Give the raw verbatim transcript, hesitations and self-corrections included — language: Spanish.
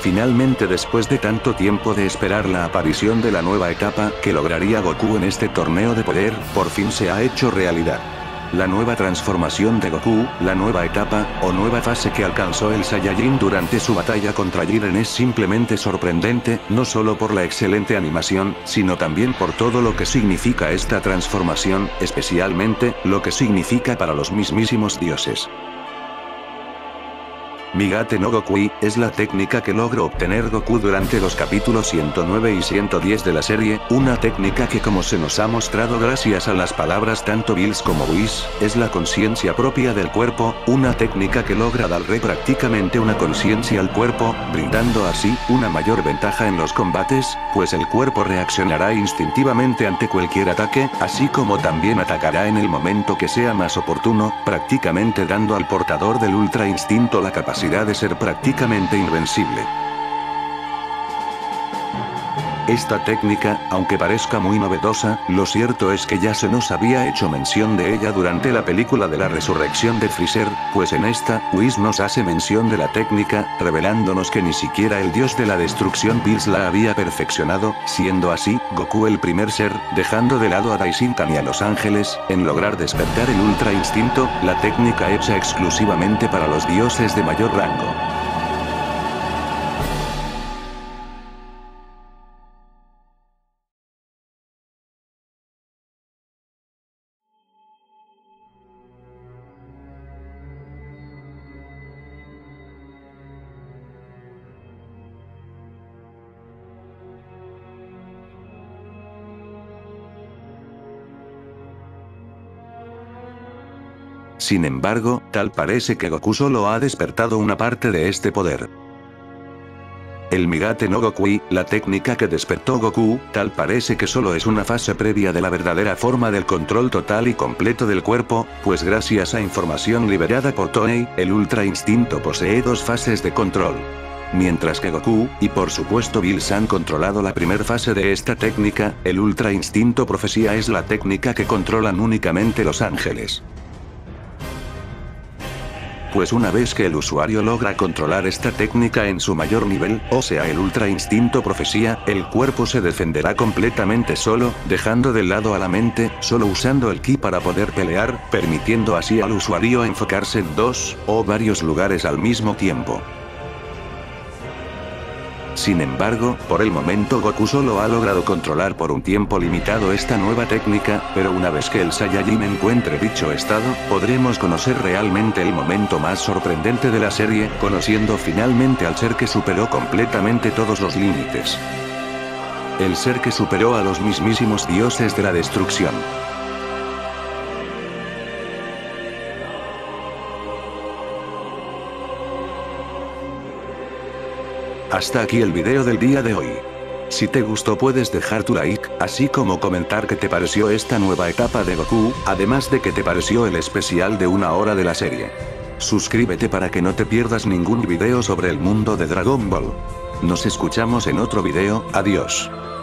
Finalmente, después de tanto tiempo de esperar la aparición de la nueva etapa que lograría Goku en este torneo de poder, por fin se ha hecho realidad. La nueva transformación de Goku, la nueva etapa, o nueva fase que alcanzó el Saiyajin durante su batalla contra Jiren es simplemente sorprendente, no solo por la excelente animación, sino también por todo lo que significa esta transformación, especialmente, lo que significa para los mismísimos dioses. Migate no Gokui, es la técnica que logró obtener Goku durante los capítulos ciento nueve y ciento diez de la serie, una técnica que, como se nos ha mostrado gracias a las palabras tanto Bills como Whis, es la conciencia propia del cuerpo, una técnica que logra darle prácticamente una conciencia al cuerpo, brindando así, una mayor ventaja en los combates, pues el cuerpo reaccionará instintivamente ante cualquier ataque, así como también atacará en el momento que sea más oportuno, prácticamente dando al portador del Ultra Instinto la capacidad de ser prácticamente invencible. Esta técnica, aunque parezca muy novedosa, lo cierto es que ya se nos había hecho mención de ella durante la película de la resurrección de Freezer, pues en esta, Whis nos hace mención de la técnica, revelándonos que ni siquiera el dios de la destrucción Bills la había perfeccionado, siendo así, Goku el primer ser, dejando de lado a Daishinkan y a los ángeles, en lograr despertar el Ultra Instinto, la técnica hecha exclusivamente para los dioses de mayor rango. Sin embargo, tal parece que Goku solo ha despertado una parte de este poder. El Migate no Gokui, la técnica que despertó Goku, tal parece que solo es una fase previa de la verdadera forma del control total y completo del cuerpo, pues gracias a información liberada por Toei, el Ultra Instinto posee dos fases de control. Mientras que Goku, y por supuesto Bills han controlado la primer fase de esta técnica, el Ultra Instinto Profecía es la técnica que controlan únicamente los ángeles. Pues una vez que el usuario logra controlar esta técnica en su mayor nivel, o sea el Ultra Instinto Profecía, el cuerpo se defenderá completamente solo, dejando de lado a la mente, solo usando el ki para poder pelear, permitiendo así al usuario enfocarse en dos, o varios lugares al mismo tiempo. Sin embargo, por el momento Goku solo ha logrado controlar por un tiempo limitado esta nueva técnica, pero una vez que el Saiyajin encuentre dicho estado, podremos conocer realmente el momento más sorprendente de la serie, conociendo finalmente al ser que superó completamente todos los límites. El ser que superó a los mismísimos dioses de la destrucción. Hasta aquí el video del día de hoy. Si te gustó puedes dejar tu like, así como comentar qué te pareció esta nueva etapa de Goku, además de qué te pareció el especial de una hora de la serie. Suscríbete para que no te pierdas ningún video sobre el mundo de Dragon Ball. Nos escuchamos en otro video, adiós.